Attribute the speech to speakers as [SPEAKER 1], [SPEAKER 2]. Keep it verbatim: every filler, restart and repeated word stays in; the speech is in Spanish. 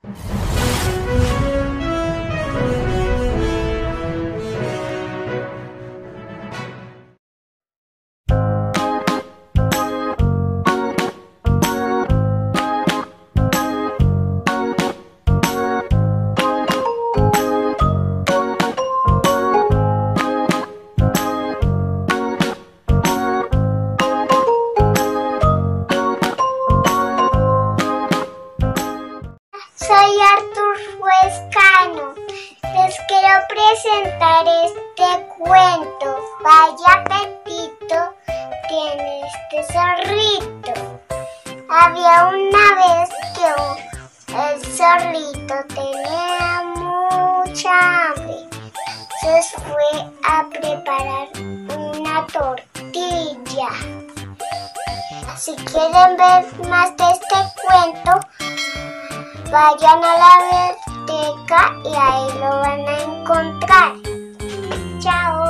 [SPEAKER 1] Soy Artur Huescano. Les quiero presentar este cuento. Vaya apetito tiene este zorrito. Había una vez que el zorrito tenía mucha hambre. Entonces fue a preparar una tortilla. Si quieren ver más de este cuento, vayan a la biblioteca y ahí lo van a encontrar. Chao.